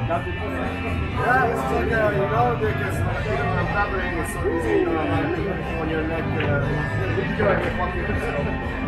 Yeah, it's like, because when I'm traveling, it's so easy, having people on your neck, you feel like you're fucking yourself.